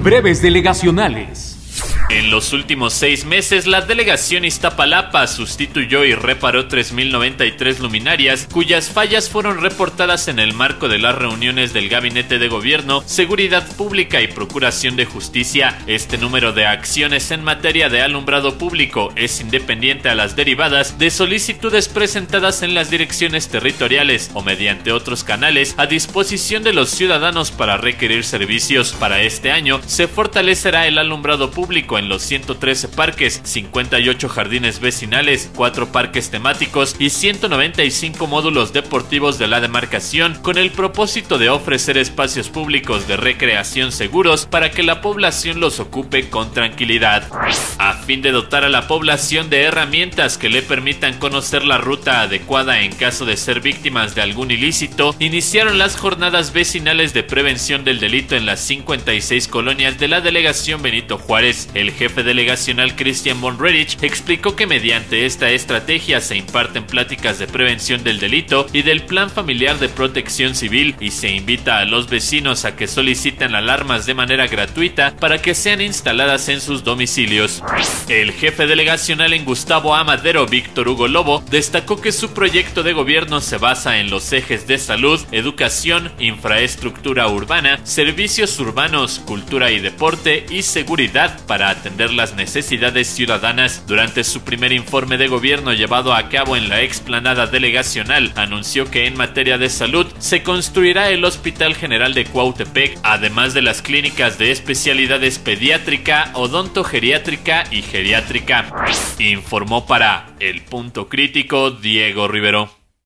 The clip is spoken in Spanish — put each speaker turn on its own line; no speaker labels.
Breves delegacionales.
En los últimos 6 meses, la delegación Iztapalapa sustituyó y reparó 3.093 luminarias, cuyas fallas fueron reportadas en el marco de las reuniones del Gabinete de Gobierno, Seguridad Pública y Procuración de Justicia. Este número de acciones en materia de alumbrado público es independiente a las derivadas de solicitudes presentadas en las direcciones territoriales o mediante otros canales a disposición de los ciudadanos para requerir servicios. Para este año, se fortalecerá el alumbrado público en los 113 parques, 58 jardines vecinales, 4 parques temáticos y 195 módulos deportivos de la demarcación, con el propósito de ofrecer espacios públicos de recreación seguros para que la población los ocupe con tranquilidad. A fin de dotar a la población de herramientas que le permitan conocer la ruta adecuada en caso de ser víctimas de algún ilícito, iniciaron las jornadas vecinales de prevención del delito en las 56 colonias de la delegación Benito Juárez. El jefe delegacional Christian von Redich explicó que mediante esta estrategia se imparten pláticas de prevención del delito y del plan familiar de protección civil, y se invita a los vecinos a que soliciten alarmas de manera gratuita para que sean instaladas en sus domicilios. El jefe delegacional en Gustavo A. Madero, Víctor Hugo Lobo, destacó que su proyecto de gobierno se basa en los ejes de salud, educación, infraestructura urbana, servicios urbanos, cultura y deporte y seguridad para atender las necesidades ciudadanas. Durante su primer informe de gobierno llevado a cabo en la explanada delegacional, anunció que en materia de salud se construirá el Hospital General de Cuautepec, además de las clínicas de especialidades pediátrica, odontogeriátrica y geriátrica. Informó para El Punto Crítico Diego Rivero.